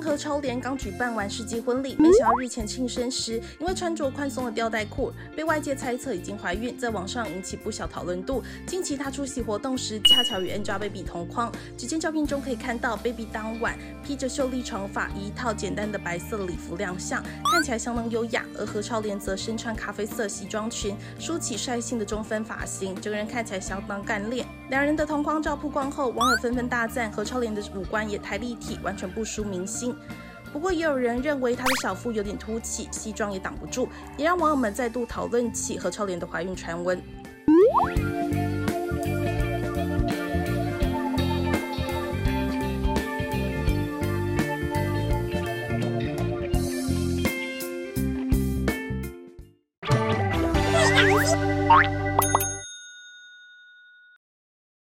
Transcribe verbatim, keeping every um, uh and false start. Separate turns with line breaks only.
何超莲刚举办完世纪婚礼，没想到日前庆生时，因为穿着宽松的吊带裤，被外界猜测已经怀孕，在网上引起不小讨论度。近期她出席活动时，恰巧与 Angelababy 同框，只见照片中可以看到 Baby 当晚披着秀丽长发，以一套简单的白色礼服亮相，看起来相当优雅。而何超莲则身穿咖啡色西装裙，梳起率性的中分发型，整个人看起来相当干练。两人的同框照曝光后，网友纷纷大赞何超莲的五官也太立体，完全不输明星。不过也有人认为她的小腹有点凸起，西装也挡不住，也让网友们再度讨论起何超莲的怀孕传闻。